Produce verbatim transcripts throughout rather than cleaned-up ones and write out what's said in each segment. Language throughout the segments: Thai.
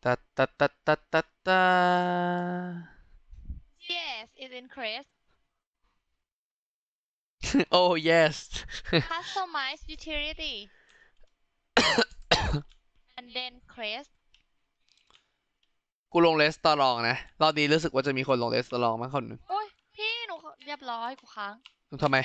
ตัดตัดตัดตัดตัดตัด yes it increase oh yes customize utility and then create กูลงเลสตอรองนะรอบนี้รู้สึกว่าจะมีคนลงเลสตอรองมากคนหนึ่งโอ้ยพี่หนูเรียบร้อยกูค้างทำไม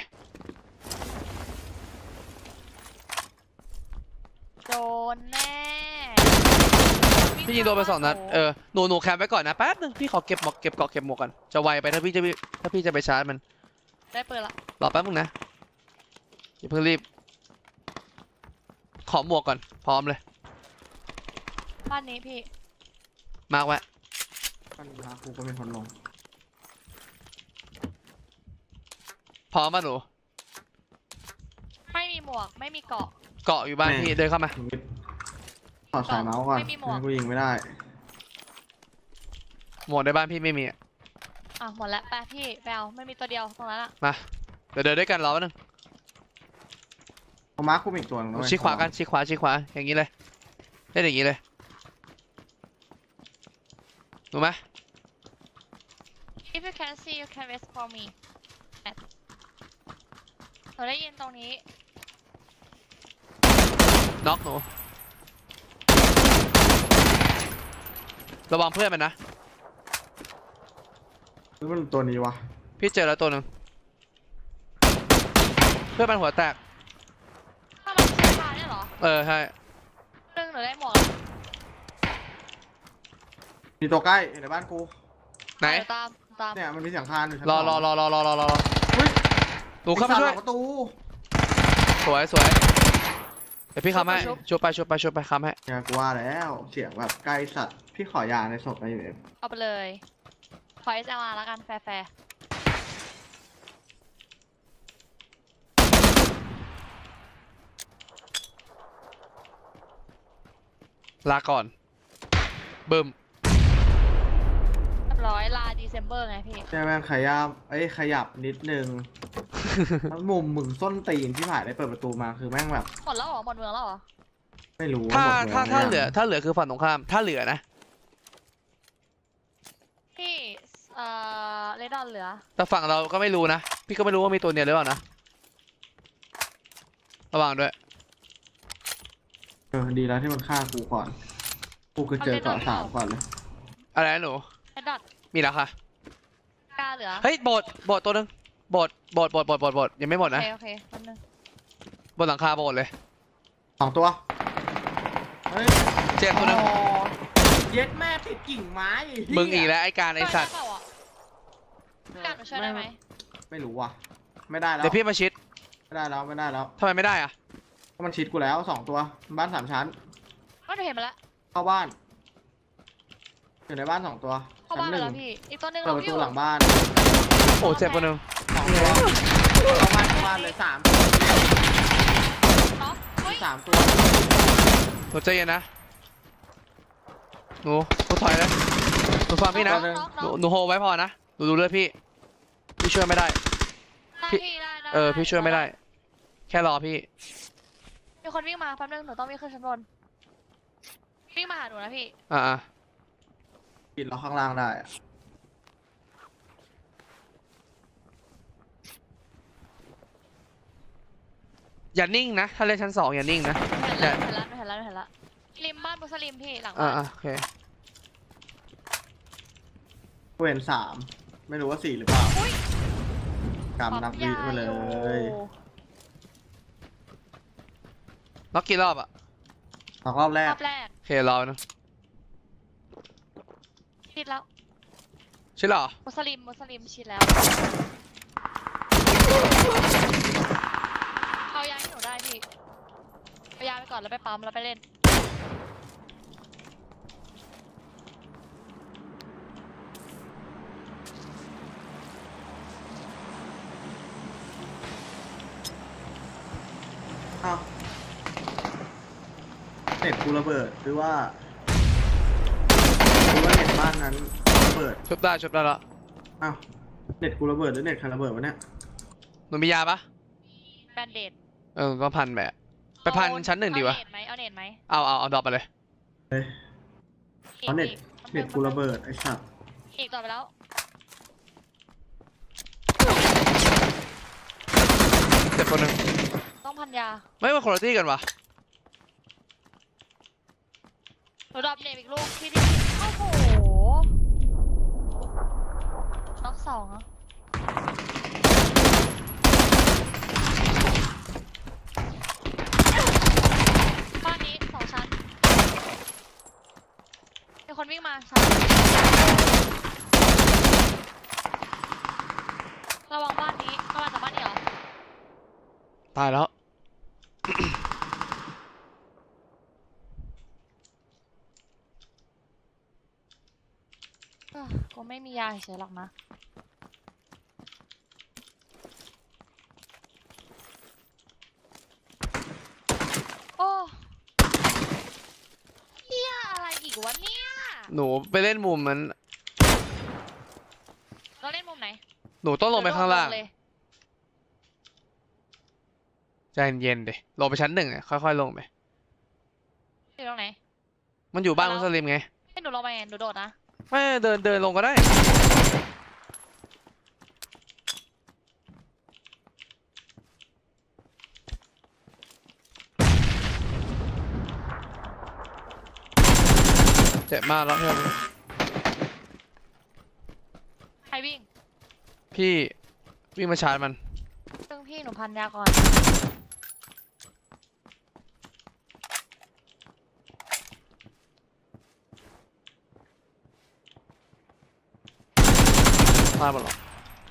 โดนแน่พี่ยิงโดนไปสองนัดเออหนูหนูแคมป์ไว้ก่อนนะแป๊บนึงพี่ขอเก็บหมอกเก็บเกาะเก็บหมวกก่อนจะไวไปถ้าพี่จะถ้าพี่จะไปชาร์จมันได้เปิดละรอแป๊บนึงนะอย่าเพิ่งรีบขอหมวกก่อนพร้อมเลยบ้านนี้พี่มาร์กไว้ปัญหากูก็เป็นคนลงพร้อมป่ะหนูไม่มีหมวกไม่มีเกาะเกาะอยู่บ้านพี่เดินเข้ามาขอสายเมาส์ก่อนไม่กูยิงไม่ได้หมวกในบ้านพี่ไม่มีอ่ะอ่ะหมดแล้วไปพี่ไปเอาไม่มีตัวเดียวตรงนั้นอ่ะมาเดี๋ยวเดินด้วยกันรอแป๊บนึงเอามาร์คกูอีกตัวนึงชี้ขวากันชี้ขวาชี้ขวาอย่างนี้เลยเล่นอย่างนี้เลยรู้ไหม if you can see you can wait for me หนูได้ยินตรงนี้น็อกหนูระวังเพื่อนมันนะหรือมันตัวนี้วะพี่เจอแล้วตัวหนึ่งเพื่อนมันหัวแตกถ้ามันใช้คาเนี่ยเหรอเออใช่หนึ่งหนูได้หมวกมีตัวใกล้ในบ้านกูไหนตามตามเนี่ยมันมีเสียงคานอยู่รอรอรอรอรอรอรอหนูเข้ามาช่วยประตูสวยสวยเดี๋ยวพี่ค้ำให้ช่วยไปช่วยไปช่วยไปค้ำให้เนี่ยกูว่าแล้วเสียงแบบใกล้สัตว์พี่ขอยาในศพไปอยู่เองเอาไปเลยขอเอสเอลอาร์แล้วกันแฟร์แฟร์ลาก่อนบึ้มเรียบร้อยลาดีเซมเบอร์ไงพี่ใช่ไหมขยับเอ้ยขยับนิดนึงมุมมึงส้นตีนที่ผ่านได้เปิดประตูมาคือแม่งแบบหมดแล้วเหรอหมดเมืองแล้วเหรอไม่รู้ถ้าถ้าถ้าเหลือถ้าเหลือคือฝั่งตรงข้ามถ้าเหลือนะพี่เอ่อเรดอนเหลือแต่ฝั่งเราก็ไม่รู้นะพี่ก็ไม่รู้ว่ามีตัวเนียหรือเปล่านะระวังด้วยเออดีแล้วที่มันฆ่ากูก่อนกูคือเจอเกาะสามก่อนเลยอะไรหนูเรดอนมีแล้วค่ะกล้าเหลือเฮ้ยโบดโบดตัวนึงโบดโบดโบดโบดโบดโบดยังไม่หมดนะโอเคโอเคแป๊บนึงบนหลังคาโบดเลยสองตัวเฮ้ยเจ็บตัวนึงเย็ดแม่ติดกิ่งไม้มึงอีกแล้วไอ้การไอ้สัตว์การช่วยได้ไหมไม่รู้ว่ะไม่ได้แล้วเดี๋ยวพี่มาชิดไม่ได้แล้วไม่ได้แล้วทำไมไม่ได้อะเพราะมันชิดกูแล้วสองตัวบ้านสามชั้นก็เห็นมาแล้วเข้าบ้านอยู่ในบ้านสองตัวเข้าบ้านแล้วพี่อีกตัวนึงเปิดประตูหลังบ้านโอ้เจ็บตัวนึงสองตัวเข้าบ้านเข้าบ้านเลยสามสามตัวหนูใจเย็นนะหนูหนูถอยเลยหนูฟังพี่นะหนูหนูโฮไว้พอนะหนูดูเลือดพี่พี่ช่วยไม่ได้พี่เออพี่ช่วยไม่ได้แค่รอพี่มีคนวิ่งมาแป๊บนึงหนูต้องวิ่งขึ้นชั้นบนวิ่งมาหาหนูนะพี่อ่าปิดเราข้างล่างได้อย่านิ่งนะถ้าเล่นชั้นสองอย่านิ่งนะเห็นแล้วเห็นแล้วเห็นแล้วริมบ้านมุสลิมพี่หลังบ้านอ่าโอเคเว้นสามไม่รู้ว่าสี่หรือเปล่ากำนับวิมาเลยล็อกกี่รอบอะล็อกรอบแรกรอบแรกโอเครอนะชิดแล้วชิดหรอมุสลิมมุสลิมชิดแล้วเอายาให้หนูได้พี่เอายาไปก่อนแล้วไปปั๊มแล้วไปเล่นอ้าวเน็ตกูระเบิดหรือว่าหรือว่าเน็ตบ้านนั้นระเบิดชุบได้ชุบได้ละอ้าวเน็ตกูระเบิดหรือเน็ตใครระเบิดวะเนี่ยหนูมียาปะแบนเดดเออก็พันแบบไปพันชั้นหนึ่งดีวะเอาเน็ตไหมเอาเน็ตไหมเอาเอาเอาดรอปไปเลยอีเพราะเน็ตอีเน็ตกูระเบิดไอ้สัตว์อีกต่อไปแล้วเจ็บคนหนึ่งต้องพันยาไม่ว่าคุณภาพกันวะหนูดรอปเนมอีกลูกที่ดิโอ้โหน็อกสองเหรอบ้านนี้สองชั้นมีคนวิ่งมาชั้นระวังบ้านนี้ระวังจากบ้านนี้เหรอตายแล้วเอ้อกูไม่มียาเฉยๆหรอกนะ โอ้เฮียอะไรอีกวะเนี่ยหนูไปเล่นมุมมันเราเล่นมุมไหนหนูต้องลงไปข้างล่างเลยใจเย็นๆดิลงไปชั้นหนึ่งอะค่อยๆลงไปอยู่ตรงไหนมันอยู่บ้านแล้วมุสลิมไงให้หนูลงไปไงหนูโดดนะไม่เดินเดินลงก็ได้ เจ็บมากแล้วเพื่อนใครวิ่งพี่วิ่งมาชาร์จมันซึ่งพี่หนูพันยาก่อนตายหมดหรอ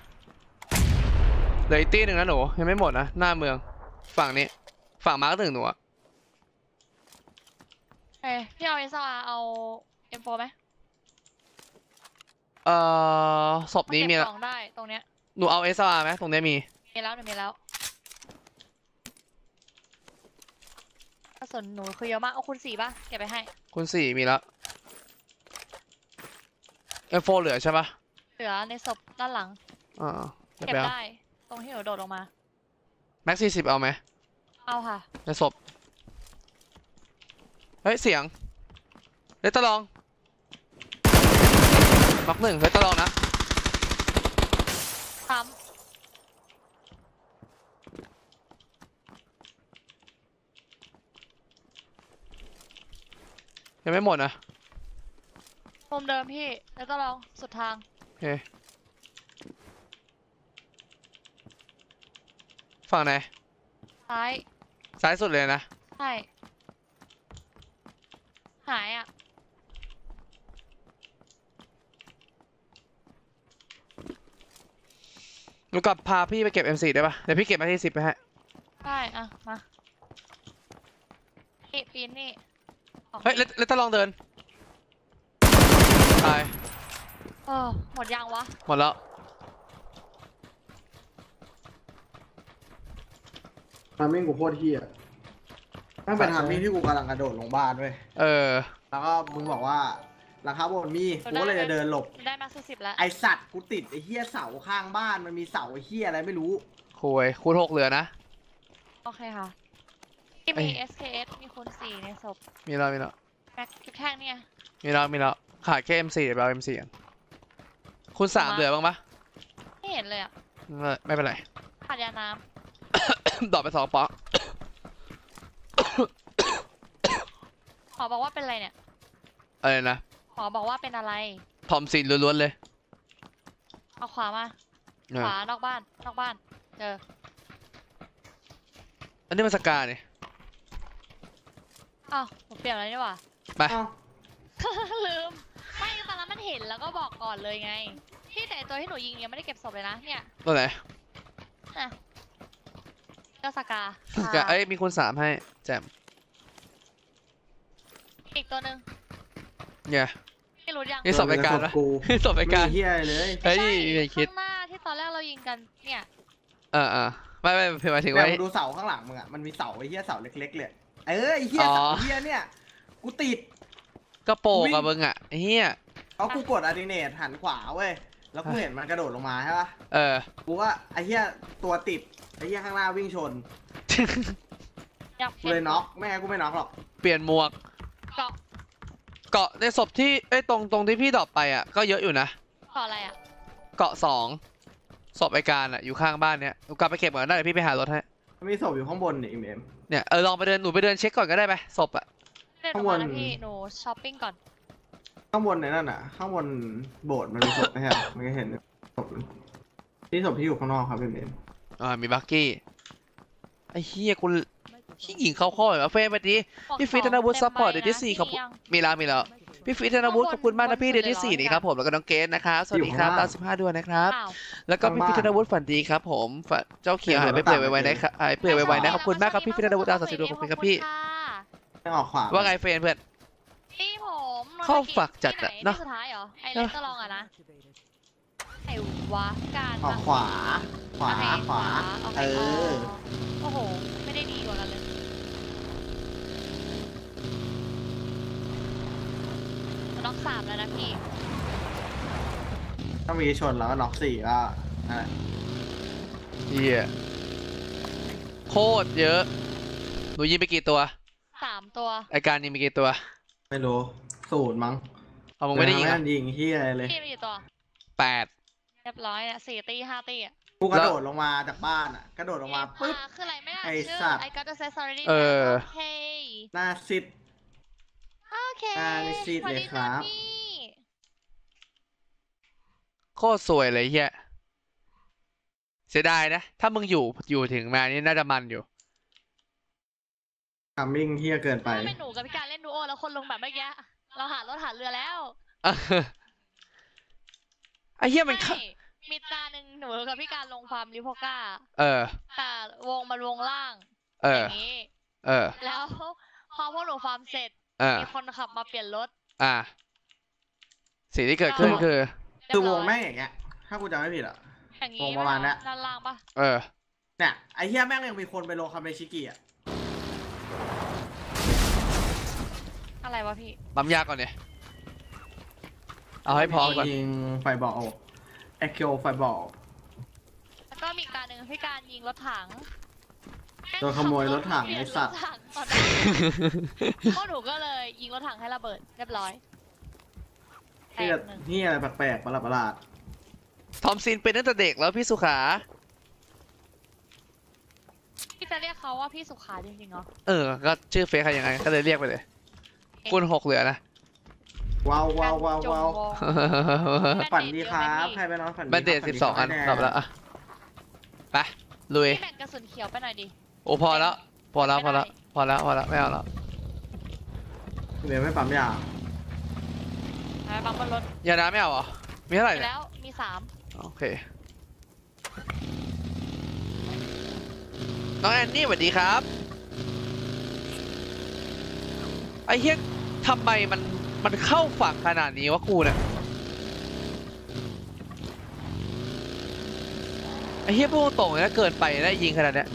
เหลืออีกตีหนึ่งนะหนูยังไม่หมดนะหน้าเมืองฝั่งนี้ฝั่งมาร์คหนึ่งหนูอะเอ้ยพี่เอาเอสอาร์เอาเอ็มโฟไหมเอ่อศพนี้มีเก็แล้บวของได้ตรงเนี้ยหนูเอาเอสอาร์ไหมตรงนี้มีมีแล้วหนูมีแล้วกระสุนหนูคือเยอะมากเอาคุณสี่ป่ะเก็บไปให้คุณสี่มีแล้วเอฟโฟเหลือใช่ปะเหลือในศพด้านหลังอ่าเดี๋ยวเก็บไปเอาได้ตรงที่หนูโดดลงมาแม็กซี่สิบเอาไหมเอาค่ะในศพเฮ้ยเสียงเลตตะลองมักหนึ่งเลตตะลองนะซ้ยังไม่หมดนะำมุมเดิมพี่แล้วก็ลองสุดทางโอเคฝั่งไหนซ้ายซ้ายสุดเลยนะใช่หายอ่ะหนูกลับพาพี่ไปเก็บ เอ็ม โฟ ได้ปะเดี๋ยวพี่เก็บมาที่สิบไปให้ได้อ่ะมานี่ปีนนี่ออกเฮ้ยเลตเลตตะลองเดินตายเออหมดยังวะหมดแล้วทามมิ่งกูโคตรเฮี้ยนั่นเป็นทามมิ่งที่กูกำลังกระโดดลงบ้านด้วยเออแล้วก็มึงบอกว่าราคาบนมีกูก็เลยจะเดินหลบได้มาสี่สิบแล้วไอสัตว์กูติดไอเฮี้ยเสาข้างบ้านมันมีเสาไอเฮี้ยอะไรไม่รู้คุยคูณหกเหลือนะโอเคค่ะที่เอ้มียเอส เค เอส มีคูณสี่ในศพมีแล้วมีแล้วแม็กกิ๊บแท่งเนี่ยมีแล้วมีแล้วขาดแค่ เอ็ม โฟ เดี๋ยวเอา เอ็ม โฟ กันคูณสามเหลือบ้างปะไม่เห็นเลยอ่ะไม่ไม่เป็นไรขาดยาน้ดอกไปสองปอกำหมอบอกว่าเป็นอะไรเนี่ยอะไรนะหมอบอกว่าเป็นอะไรทอมซินล้วนๆเลยเอาขวามาเออขวานอกบ้าน นอกบ้าน เจออันนี้มันสกาเนี่ยอ้าวผมเปลี่ยนอะไรนี่หว่าไปอ้าวลืม ไม่ตอนนั้นมันเห็นแล้วก็บอกก่อนเลยไง พี่แต่ตัวที่หนูยิงยังไม่ได้เก็บศพเลยนะ เนี่ยตัวไหนน่ะก็สกาสกาเอ้ยมีคูณสามให้แจมอีกตัวหนึ่งเนี่ยไม่รู้ยังนี่สอบรายการเหลืนะอศพกูนี่สอบรายการไม่มีเฮี้ยอะไรเลยเฮ้ยใช่ไม่คิดข้างหน้าที่ตอนแรกเรายิงกัน เนี่ยเออเออไม่ไม่หมายถึงแต่ว่ามึงดูเสาข้างหลังมึงอ่ะมันมีเสาไอเฮี้ยเสาเล็กๆเลยเออไอเฮี้ยอ๋อเสาเฮี้ยเนี่ยกูติดก็โปกวิ่อะงมึงอะไอ้เฮียเอากูกดอะดิเนตหันขวาเว้ยแล้วกูเห็นมันกระโดดลงมาใช่ปะเออกูว่าไอเฮี้ยตัวติดไอเฮี้ยข้างหน้าวิ่งชนอยากกูเลยน็อกไม่งั้นกูไม่น็อกหรอกเปลี่ยนหมวกเกาะเกาะในศพที่ไอ้ยตรงตรงที่พี่ดรอปไปอ่ะก็เยอะอยู่นะขออะไรอ่ะเกาะสองศพไอการอ่ะอยู่ข้างบ้านเนี้ยหนูกลับไปเก็บก่อนได้เดี๋ยวพี่ไปหารถให้มันมีศพอยู่ข้างบนนี่เอ็มเอ็มเนี่ยเออลองไปเดินหนูไปเดินเช็คก่อนก็ได้ไปศพอ่ะเดินอข้าอง กบมาน นะพี่หนูช้อปปิ้งก่อนข้างบนในนั่นอ่ะ ข้างบนโบสถ์มันมีศพไหมฮะมันก็เห็นศพที่ศพที่อยู่ข้างนอกครับเอ็มเอ็มอ่ามีบักกี้ไอ้เฮียกูขี้หญิงเข้าข้อเหรอเฟรมไปดิ พี่ฟิตธนวุฒิซัพพอร์ตเดือนที่สี่ขอบคุณมีแล้วมีแล้วพี่ฟิตธนวุฒิขอบคุณมากนะพี่เดือนที่สี่นี่ครับผมแล้วก็น้องเกณนะครับสวัสดีครับดาวสิบห้าด้วยนะครับอ้าวแล้วก็พี่ฟิตธนวุฒิฝันดีครับผมฝันเจ้าเขียวหายไปเปื่อยไวๆนะครับหายเปื่อยไวๆนะขอบคุณมากครับพี่ฟิตธนวุฒิดาวสามสิบดวงขอบคุณครับพี่ไม่ออกขวาว่าไงเฟรนเพื่อนพี่ผมเข้าฝักจัดอะที่ไหเนอะที่สุดท้ายเหรอไอเลสเตอร์ลองอะนะไอ้วะการออกขวา ขวาโอเคขวาโอเคเออโอ้โห ไม่ได้ดีกว่ากันเลยล็อกสามแล้วนะพี่ถ้ามีชนแล้วก็น็อกสี่ก็นั่นแหละเฮียโคตรเยอะหนูยิงไปกี่ตัวสามตัวไอการยิงไปกี่ตัวไม่รู้ศูนย์มั้งเอามึงไม่ได้ยิงแม่อ่ะงยิงเฮียอะไรเลยพี่มีกี่ตัวแปดเรียบร้อยนะสี่ตีห้าตีอะกูกระโดดลงมาจากบ้านอ่ะ กระโดดลงมาปึ๊บอ่คืออะไรไม่น่าไอ้เชื่อสัตว์ I got the set already เออโอเคหน้าซิดโอเคอ่านี่ซีดเลยครับสวัสดีจ้ะพี่โคตรสวยเลยเฮียเสียดายนะ ถ้ามึงอยู่อยู่ถึงมานี่น่าจะมันอยู่คัมมิ่งเฮียเกินไปถ้าเป็นหนูกับพี่การเล่นดูโอแล้วคนลงแบบเมื่อกี้เราหารถหาเรือแล้วเออไอ้เหี้ยมันเข้าไม่มีตาหนึ่งหนูกับพี่การลงฟาร์มลิโพก้าเออแต่วงมันวงล่างเอออย่างนี้เออแล้วพอพวกหนูฟาร์มเสร็จเออมีคนขับมาเปลี่ยนรถอ่ะสิ่งที่เกิดขึ้นคือเรีคืยอบ วร้งยแม่งอย่างเงี้ย ถ้ากูจำไม่ผิดอ่ะอย่างวงประมาณเนี้ยด้านล่างปะเออเนี่ยไอ้เฮียแม่งยังมีคนไปลงคาเมชิกิอ่ะอะไรวะพี่ปั๊มยาก่อนเนี่ยเอาให้พอก่อนยิงไฟบอลแอคเคิลไฟบอลแล้วก็มีอีกการหนึ่งพี่การยิงรถถังโดนขโมยรถถังไอ้สัตว์รถถังต่อหน้าพวกหนูก็เลยยิงรถถังให้ระเบิดเรียบร้อยแตเฮียกหนึ่งเฮียอะไรแปลกๆประหลาดประหลาดทอมซินเป็นตั้งแต่เด็กแล้วพี่สุขาพี่จะเรียกเขาว่าพี่สุขาจริงๆเหรอเออ ก็ชื่อเฟซใครยังไง ก็เลยเรียกไปเลยคูณหกเหลือนะว้าวว้าวว้าวจงว้าววงฝันดีครับใครไปนอนฝันดีแบนเดดครับสิบสองอันฝัดีตอบแล้วอ่ะไปลุยพี่แบ่งกระสุนเขียวไปหน่อยดิโอ้พอแล้ว พอแล้ว พอแล้ว พอแล้ว พอแล้ว ไม่เอาแล้วเดี๋ยวไม่ปั๊มยาไปปั๊มบนรถยาน้ำไม่เอาเหรอ มีเท่าไหร่ไปเนี่ยแล้วมีสามโอเค น้องแอนนี่สวัสดีครับ ไอ้เฮียทำไมมันมันเข้าฝั่งขนาดนี้วะกูเนี่ย ไอ้เฮียพูดตรงๆเลยนะเกินไปนะยิงขนาดเนี้ย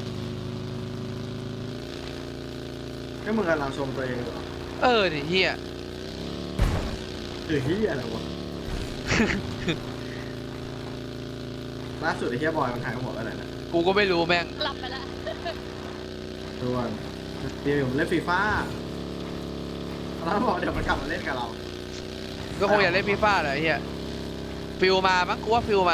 ให้มึงกำลังชมตัวเองเหรอเออดิเฮียหรือเฮียอะไรวะ ล่าสุดไอ้เฮียบอยมันหายหัวไปไหนนะกูก็ไม่รู้แม่งหลับไปแล้วด่วนเดี๋ยวผมเล่นฟีฟ่าแล้วบอกเดี๋ยวมันกลับมาเล่นกับเราก็คงอยากเล่นฟีฟ่าแหละไอ้เฮียฟิลมามั้งกูว่าฟิลมา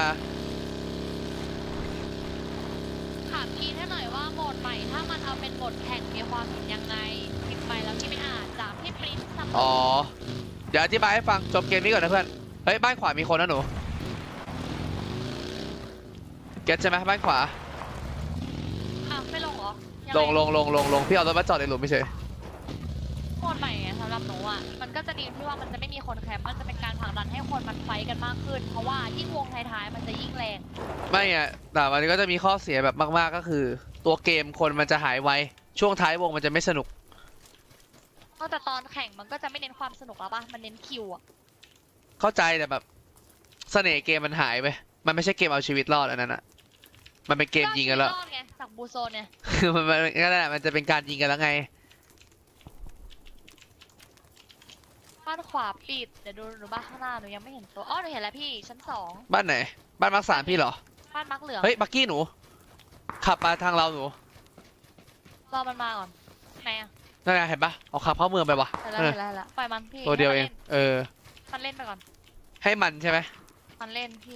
ถามพี่ให้หน่อยว่าโหมดใหม่ถ้ามันเอาเป็นโหมดแข่งมีความเห็นยังไงพิมพ์ไปแล้วพี่ไม่อ่านจากพี่ปริ้นซัมอ๋อ เดี๋ยวอธิบายให้ฟังจบเกมนี้ก่อนนะเพื่อน เฮ้ยบ้านขวามีคนนะหนู เก็ตใช่ไหมบ้านขวาอ้าวไม่ลงเหรอยัลไงลงลงลงลงพี่เอารถมาจอดในหลุมไม่ใช่โหมดใหม่ไงสำหรับหนูอ่ะมันก็จะดีที่ว่ามันจะไม่มีคนแคมป์มันจะเป็นการผลักดันให้คนมันไฟท์กันมากขึ้น เพราะว่ายิ่งวงท้ายๆมันจะยิ่งแรงไม่ไงแต่มันก็จะมีข้อเสียแบบมากๆก็คือ ตัวเกมคนมันจะหายไว ช่วงท้ายวงมันจะไม่สนุกก็แต่ตอนแข่งมันก็จะไม่เน้นความสนุกแล้วปะมันเน้นคิวอ่ะเข้าใจแต่แบบเสน่ห์เกมมันหายไป มันไม่ใช่เกมเอาชีวิตรอดอันนั้นอะมันเป็นเกมยิงกันแล้วรอดไงจากบูโซนเนี่ยมันมันก็นั่นแหละมันจะเป็นการยิงกันแล้วไงบ้านขวาปิดเดี๋ยวดูหนูบ้านข้างหน้าหนูยังไม่เห็นตัวอ๋อหนูเห็นแล้วพี่ชั้นสองบ้านไหน บ้านมาร์คสามพี่เหรอบ้านมักเหลืองเฮ้ยบักกี้หนู ขับมาทางเราหนูรอมันมาก่อนไหนอ่ะนั่นไงเห็นปะเอาขับเข้าเมืองไปวะเห็นแล้วเออเห็นแล้วเห็นแล้วปล่อยมันพี่ตัวเดียวเองให้เออมันเล่นมันเล่นไปก่อนให้มันใช่ไหมมันเล่นพี่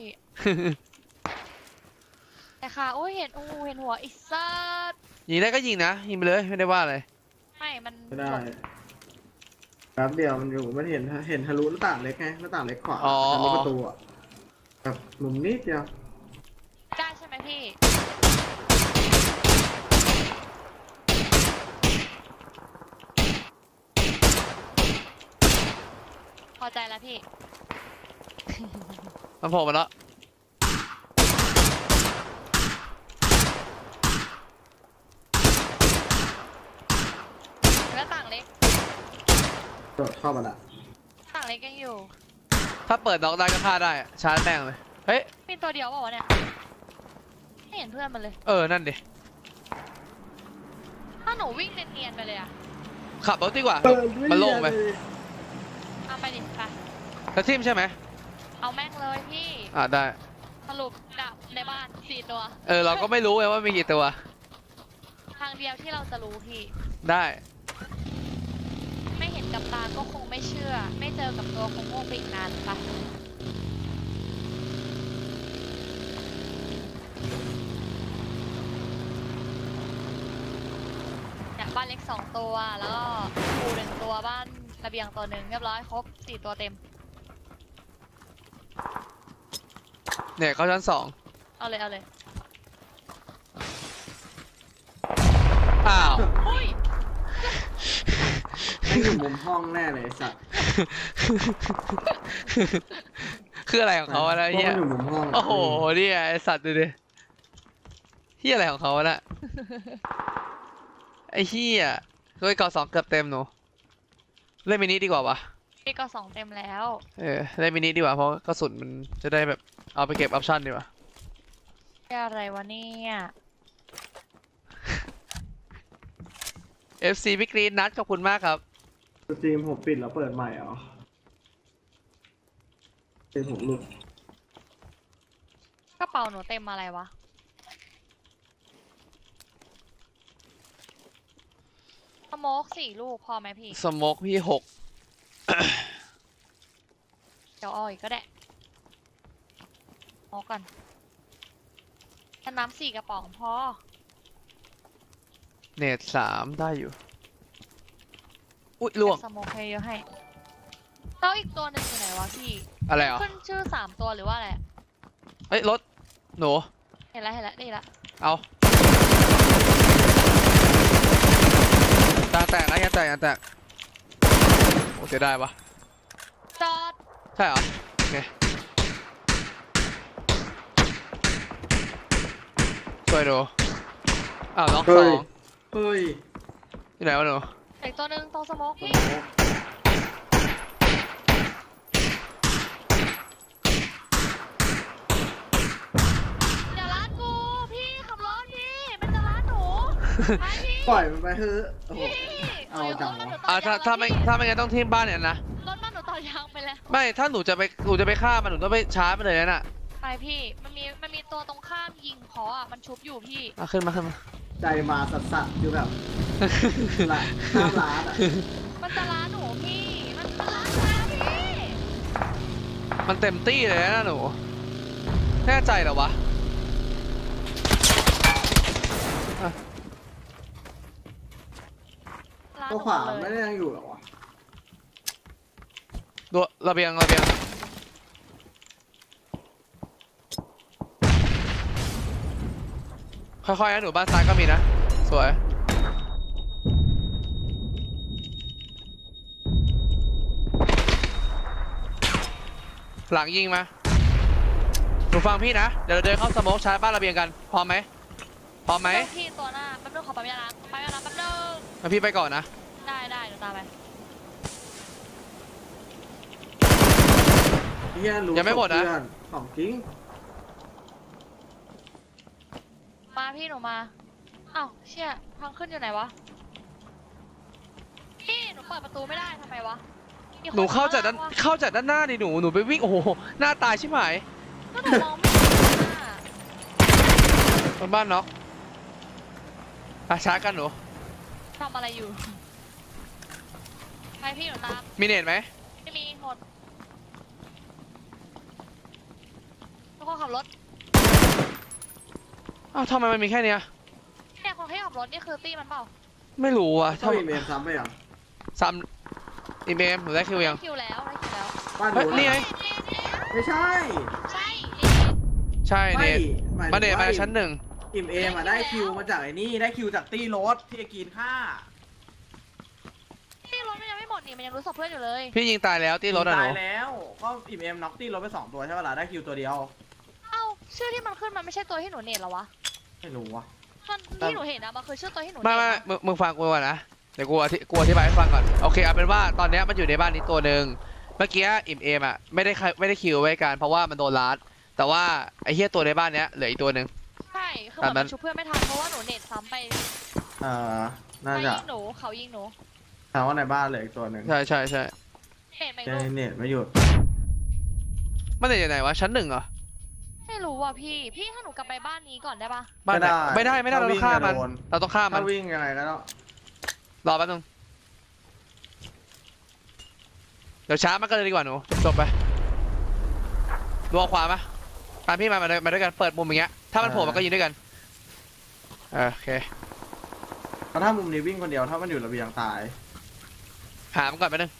แต่ค่ะโอ้ยเห็นโอ้เห็นหัวอิสัตยิงได้ก็ยิงนะยิงไปเลยไม่ได้ว่าอะไรไม่มันไม่ได้หลบแป๊บเดียวมันอยู่มันเห็นเห็นทะลุหน้าต่างเล็กไงหน้าต่างเล็กขวาอ๋อทะลุประตูอะแบบมุมนิดเดียวได้ใช่ไหมพี่พอใจแล้วพี่มันโผล่มาแล้วแล้วต่างเล็กโดดเข้ามาละต่างเล็กยังอยู่ถ้าเปิดน็อกได้ก็ฆ่าได้อะชาร์จแม่งเลยเฮ้ยมีตัวเดียวเปล่าวะเนี่ยไม่เห็นเพื่อนมันเลยเออนั่นดิถ้าหนูวิ่งเนียนๆไปเลยอะขับรถดีกว่ามันโล่งไปเอาไปดิไปแล้วทิมใช่ไหมเอาแม่งเลยพี่อ่าได้สรุปดับในบ้านสี่ตัวเออเราก็ไม่รู้ไงว่ามีกี่ตัวทางเดียวที่เราจะรู้พี่ได้ไม่เห็นกับตาก็คงไม่เชื่อ ไม่เจอกับตัวคงโง่ไปอีกนานปะเนี่ยบ้านเล็กสองตัว แล้วก็ปูหนึ่งตัวบ้านระเบียงตัวหนึ่งเรียบร้อยครบสี่ตัวเต็มเนี่ยเขาชั้นสองเอาเลยเอาเลยอ้าวอุ้ยไม่อยู่มุมห้องแน่เลยไอ้สัตว์คืออะไรของเขาวะนะพวกเฮียมันอยู่มุมห้องโอ้โหนี่ไงไอสัตว์ดูดิเฮียอะไรของเขาวะน่ะไอเฮียเฮ้ยเกาะสองเกือบเต็มหนูเล่นมินิดีกว่าวะพี่ก็สองเต็มแล้วเออเล่นมินิดีกว่าเพราะกระสุนมันจะได้แบบเอาไปเก็บออปชั่นดีกว่าอะไรวะเนี่ยเอฟ ซี พี่กรีนนัดขอบคุณมากครับสตรีมผมปิดแล้วเปิดใหม่เหรอสตรีมผมหลุดกระเป๋าหนูเต็มอะไรวะสโมกสี่ลูกพอไหมพี่สโมกพี่หกเดี๋ยวเอาอีกก็ได้เอาก่อนแต่น้ำสี่กระป๋องพอเนตสามได้อยู่ อุ๊ยล่วงสโมกให้เยอะให้แล้วอีกตัวหนึ่งอยู่ไหนวะพี่อะไรอ่ะขึ้นชื่อสามตัวหรือว่าอะไรเอ้ยรถหนูเห็นแล้วเห็นแล้วนี่ละเอาตาแตกนะยังแตกยังแตกโอ้เสียดายปะจอดใช่เหรอโอเคช่วยดูอ้าวน้องสเฮ้อย งเฮ้ยที่ไหนวะหนูอีกตัวหนึ่งตรงสโมกพี่อย่าล้านกูพี่ขับรถพี่มันจะล้านหนูไปพี่ปล่อยมันไปเถอะโอ้โหพี่เอาจังวะอ่าถ้าถ้าไม่ถ้าไม่งั้นต้องทิมบ้านเนี่ยนะรถบ้านหนูต่อยางไปแล้วไม่ถ้าหนูจะไปหนูจะไปฆ่ามันหนูต้องไปชาร์จมันเลยนะน่ะไปพี่มันมีมันมีตัวตรงข้ามยิงเพาะอ่ะมันชุบอยู่พี่อ่ะขึ้นมาขึ้นมาใจมาสัสๆอยู่แบบละห้ามล้านอ่ะมันจะล้านหนูพี่มันจะล้านหนูพี่มันเต็มตี้เลยนะหนูแน่ใจเหรอวะล้านหตัวนูขวาเลไม่ยได้ยังอยู่หรอวะดูระเบียงระเบียงค่อยๆนะหนูบ้านซ้ายก็มีนะสวยหลังยิงมาหนูฟังพี่นะเดี๋ยวเราเดินเข้าสโมกชาร์จบ้านระเบียงกันพร้อมไหมพร้อมไหมเจ้าพี่ตัวหน้าแป๊บนึงขอปั๊มยาล้างปั๊มยาล้างแป๊บนึงงั้นพี่ไปก่อนนะได้ได้เดี๋ยวตามไปเฮียรู้ยังไม่หมดนะเพื่อของจริงมาพี่หนูมาอ้าวเชี่ยทางขึ้นอยู่ไหนวะพี่หนูเปิดประตูไม่ได้ทำไมวะมีคหนูเข้าจากด้านข้งล่งวะเข้าจากด้านหน้าดิหนูหนูไปวิ่งโอ้โหหน้าตายชิบหายก็หนูมองไม่เห็นอ่ะบนบ้านน็อกอ่ะชาร์จกันหนูทำอะไรอยู่พี่หนูตามมีเน็ตไหมไม่มีหมดทุกคนขับรถอ้าวทำไมมันมีแค่เนี้ยเนี่ยคนที่ขับรถนี่คือตี้มันเปล่าไม่รู้อ่ะเท่าอีเมลซ้ำไปยังซ้ำอีเมลหนูได้คิวยังได้คิวแล้วได้คิวแล้วบ้านหเฮ้ยนูนี่ไงไม่ใช่ใช่ใช่เน็ตหยมาถึเน็ตงมาว่าชั้นหนึ่งอิมเอมอะได้คิวมาจากไอ้นี่ได้คิวจากตี้รถที่ไอ้กีนฆ่าตี้รถมันยังไม่หมดนี่มันยังรู้ศพเพื่อนอยู่เลยพี่ยิงตายแล้วที่รถอ่ะหตานูยแล้วก็อิมเอมน็อกตี้รถไปสองตัวใช่ปะล่ะได้คิวตัวเดียวเอ้าชื่อที่มันขึ้นมันไม่ใช่ตัวที่หนูเน็ตเหรอวะไม่รู้ว่ะมันที่หนูเห็นอะมันคือชื่อตัวที่หนูเน็ตไม่ไม่อะมึงมึงฟังกูก่อนนะเดี๋ยวกูอธิกูอธิบายให้ฟังก่อนโอเคเอาเป็นว่าตอนเนี้ยมันอยู่ในบ้านนี้ตัวหนึ่งเมื่อกี้อิมเอมอ่ะไม่ได้ไม่ได้คิวไว้กันเพราะว่ามันโดนลัดแต่ว่าไอ้เหี้ยตัวในบ้านเนี้ยเหลืออีกตัวหนึ่งใช่คือเหมือนแต่มัมัน นชุบเพื่อนไม่ทันเพราะว่าหนูเน็ตซ้ำไปเอ่อน่าเขาจะยิงหนูเขายิงหนูถามว่าในบ้านเหลืออีกตัวหนึ่งใช่ใช่ใช่เน็ตไปเจลูกเน็ตไม่หยุดมันอยู่ไหนวะชั้นหนึ่งเหรอไม่รู้ว่ะพี่พี่ถ้าหนูกลับไปบ้านนี้ก่อนได้ปะบ้านไหนไม่ได้ไม่ได้เราต้องฆ่ามันเราต้องฆ่ามัถ้าน วิ่งยังไงก็ต้องรอแป๊บนึงเดี๋ยวช้ามันก็เลยดีกว่าหนูจบไปดูเอาขวามาตามพี่มามาด้วยมาด้วยกันเปิดมุมอย่างเงี้ยถ้ามันโผล่มันก็ยิงด้วยกันเออโอเคเพราะถ้ามุมนี้วิ่งคนเดียวถ้ามันอยู่ระเบียงตายหามันก่อนแป๊บนึง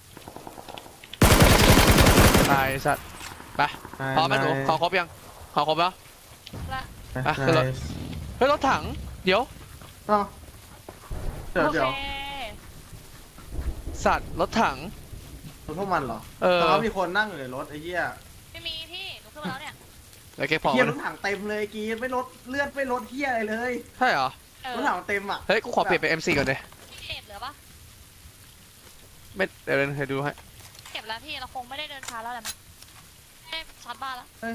ตายสัตว์ไปพร้อมไหมหนูขอครบยังขอครบแล้วละอ่ะขึ้นรถ เฮ้ยรถถังเดี๋ยวอ้าวเดี๋ยวโอเดี๋ยวเคสัตว์รถถังรถพวกมันเหรอเออแต่ว่ามีคนนั่งอยู่ในรถไอ้เหี้ยไม่มีพี่หนูขึ้นมาแล้วเนี่ยเดี๋ยวเก็บของเหี้ยก่อนรถถังเต็มเลยกีนไม่ลดเลือดไม่ลดเหี้ยอะไรเลยใช่เหรอเออรถถังเต็มอ่ะเฮ้ยกูขอเปลี่ยนเป็น เอ็ม โฟร์ ก่อนเลยเก็บเหลือปะไม่เดี๋ยวเดี๋ยวดูให้เก็บแล้วพี่เราคงไม่ได้เดินช้าแล้วแหละมั้งเอ๊ะชัดบ้านแล้วเฮ้ย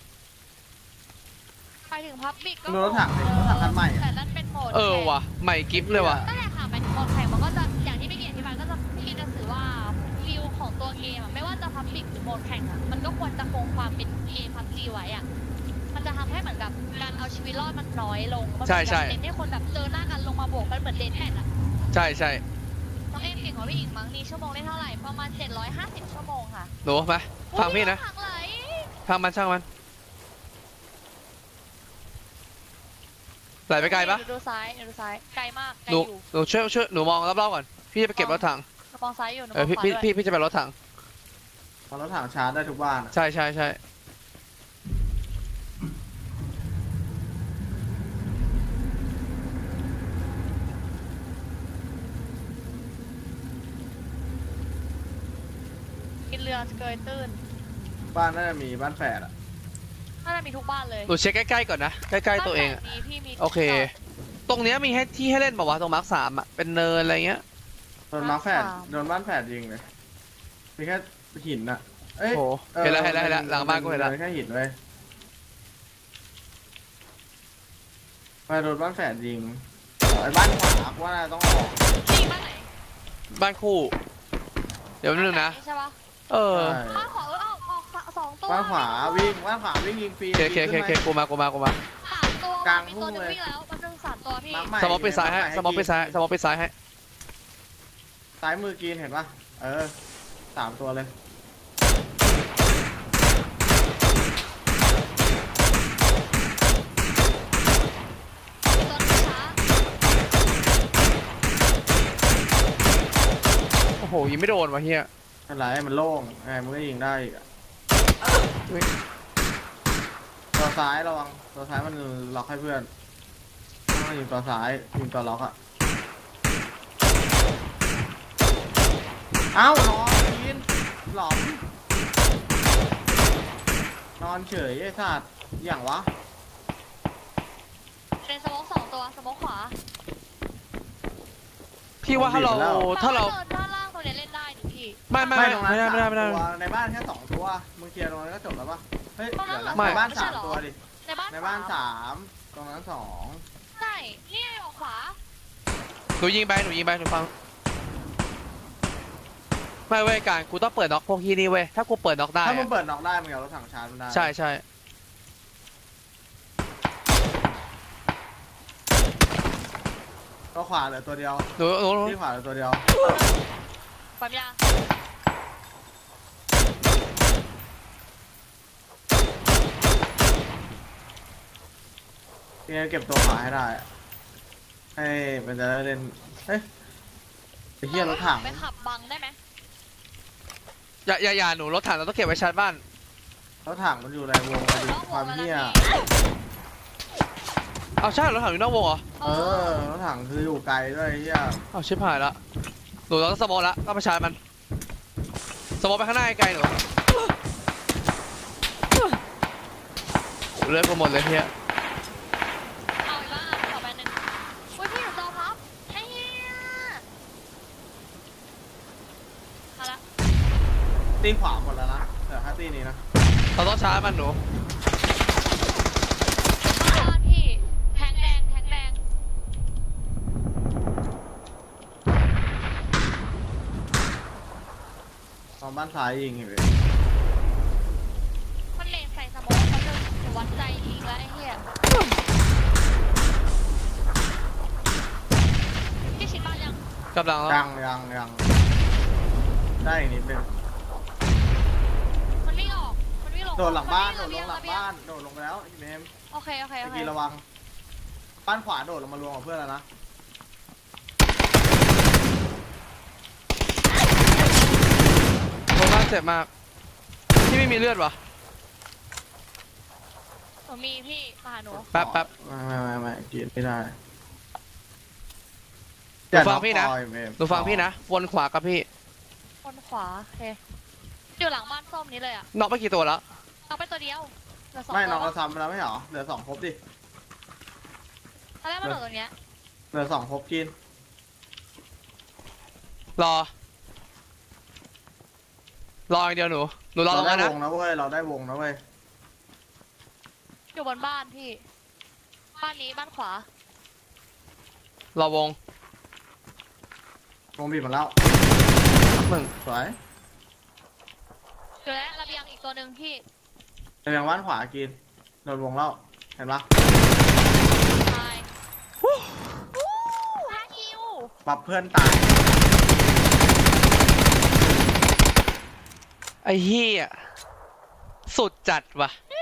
ไปถึงพับบิกก็ดูรถถังดิรถถังคันใหม่อะแต่นั่นเป็นโหมดเออว่ะใหม่กิฟต์เลยว่ะนั่นแหละค่ะไปถึงโหมดแข่งมันก็จะอย่างที่พี่เกียรติอธิบายก็จะพี่จะสื่อว่าฟิลของตัวเกมอะไม่ว่าจะพับบิกหรือโหมดแข่งอะมันก็ควรจะคงความเป็นเกมพับจีไว้อะมันจะทำให้เหมือนกับการเอาชีวิตรอดมันน้อยลงมันใช่ใช่เน้นให้คนแบบเจอหน้ากันลงมาบวกกันเหมือนเดทแมทอะใช่ใช่น้องเอ็มเก่งกว่าพี่อีกมั้งนี่ชั่วโมงได้เท่าไหร่ประมาณเจ็ดร้อยห้าสิบชั่วโมงค่ะหนูมาฟังพี่นะโอ้ยรถถังไหลช่างมันช่างมันไหลไปไกลปะเดี๋ยวดูซ้ายเดี๋ยวดูซ้ายไกลมากไกลหนูอยู่หนูช่วยช่วยหนูมองรอบๆก่อนพี่จะไปเก็บรถถังหนูมองซ้ายอยู่หนูมเอออง พี่ขวาพี่ด้วยพี่พี่จะไปรถถังเพราะรถถังชาร์จได้ทุกบ้านอะใช่ใช่ใช่กินเรือเกยตื้นบ้านน่าจะมีบ้านแฝดอ่ะน่าจะมีทุกบ้านเลยหนูเช็คใกล้ๆก่อนนะใกล้ๆตัวเองอะบ้านแบบนี้พี่มีโอเค ตรงเนี้ยมีให้ที่ให้เล่นป่าวะตรงมาร์คสามอะเป็นเนินอะไรเงี้ยโดนมาร์คแฝดโดนบ้านแฝดยิงเลยมีแค่หินอ่ะเอ้ยโอ้โหเห็นแล้วเห็นแล้วเห็นแล้วหลังบ้านกูเห็นแล้วแค่หินเลยไปโดนบ้านแฝดยิงไอ้บ้านขวาว่าน่าต้องออกมีบ้านไหนบ้านคู่ เดี๋ยวนึงนะใช่ปะเออใช่บ้านขวาเออออกออกสองตัวบ้านขวาวิ่งบ้านขวาวิ่งยิงฟรีโอเคโอเคโอเคโอเคกูมากูมากูมาสามตัวกลางมีตัวหนึงทุ่งเลยวิ่งแล้วมันหนึ่งสามตัวพี่มาร์คใหม่สมองปิดซ้ายให้สมองปิดซ้ายสมองปิดซ้ายให้ซ้ายมือกินเห็นปะเออสามตัวเลยมีตัวหนึงช้าโอ้โหยิงไม่โดนวะเฮียอะไรมันโล่งไงมันก็ยิงได้อีกอะเฮ้ยตัวซ้ายระวังตัวซ้ายมันล็อกให้เพื่อนต้องยิงตัวซ้ายยิงตัวล็อกอะเอ้านอนกินหลอมนอนเฉยไอ้สัตว์อย่างวะเป็นสโมองสองตัวสโมองขวาพี่ว่าถ้าเราถ้าเราเดินด้านล่างตัวเนี้ยเล่นได้ดิพี่ไม่ไม่ไม่ไม่ตรงนั้นไม่ได้ไม่ได้ไม่ได้สามตัวในบ้านแค่สองตัวมึงเคลียร์ตรงนั้นก็จบแล้วปะเฮ้ยตรงนั้นเดี๋ยวนะเหรอในบ้านไม่ใช่สามเหรอตัวดิในบ้านในบ้านสามตรงนั้นสองใช่นี่ไงออกขวาหนูยิงไปหนูยิงไปหนูฟังไม่เว้ยการกูต้องเปิดน็อกพวกที่นี่เว้ยถ้ากูเปิดน็อกได้ถ้ามึงอะเปิดน็อกได้มึงเอารถถังชาร์จมันได้ใช่ใช่ก็ขวาเหลือตัวเดียวหนูหนูหนูที่ขวาเหลือตัวเดียวไปปั๊มยาเนี่ยเก็บตัวขวาให้ได้ให้มันจะได้เล่นเฮ้ยไอ้เหี้ยรถถังไปขับบังได้ไหมอย่าอย่าอย่าหนูรถถังเราต้องเก็บไว้ชาร์จบ้านรถถังมันอยู่ในวงอดีตความเหี้ยเอาใช่รถถังอยู่นอกวงเหรอเออรถถังคืออยู่ไกลด้วยไอ้เหี้ยเอาชิบหายละหนูเราต้องสโมอละต้องไปชาร์จมันสโมอไปข้างหน้าไกลๆหนูเลือดกูหมดเลยเฮียเอาอีกบ้างต่อไปหนึ่งอุ้ยพี่หนูจอพับไอ้เหี้ยเอาละตีขวาหมดแล้วนะแต่ถ้าตีนี้นะเราต้องชาร์จมันหนูบ้านพี่แทงแดงแทงแดงตอนบ้านซ้ายยิงเห็นไหมมันเลงใส่สมองเขาเลยหนูวัดใจยิงแล้วไอ้เหี้ยพี่ชิดบ้านยังกำลังแล้วยังยังยังได้อีกนิดนึงมันวิ่งออกมันวิ่งลงโดดหลังบ้านโดมัดวิ่ลงหลังระเบียบ้านโดดลงไปแล้วอีเมมโอเคโอเคโอเมื่อเคกี้ระวังบ้านขวาโดดลงมารวมกับเพื่อนแล้วนะตรงนั้นเจ็บมากที่ไม่มีเลือดวะหนูมีพี่มาหาหนูแป๊บแป๊บไม่ไม่ไม่ไม่กินไม่ได้หนูฟังพี่นะอย่าอกคอยเมมหนูฟังพี่นะวนขวากับพี่คนขวาโอเคอยู่หลังบ้านส้มนี้เลยอ่ะน็อกไปกี่ตัวแล้วเอาไปตัวเดียวเหลือสองไม่ตัวน้องเราซ้ำไปแล้วไม่เหรอเหลือสองครบดิตอนแรกมันโดดตรงเนี้ยเหลือสองครบกินรอรออย่างเดียวหนูหนูรอตเรารงได้นั้นวนะงนะเว้ยเราได้วงนะเว้ยอยู่บนบ้านพี่บ้านนี้บ้านขวารอวงวงบีบมาแล้วหนึ่งสวยอยู่แล้วระเบียงอีกตัวหนึ่งพี่ระเบียงบ้านขวากินโดนวงแล้วเห็นปะตายวู้ห้าคิวปรับเพื่อนตายไอ้เหี้ยสุดจัดว่ะอื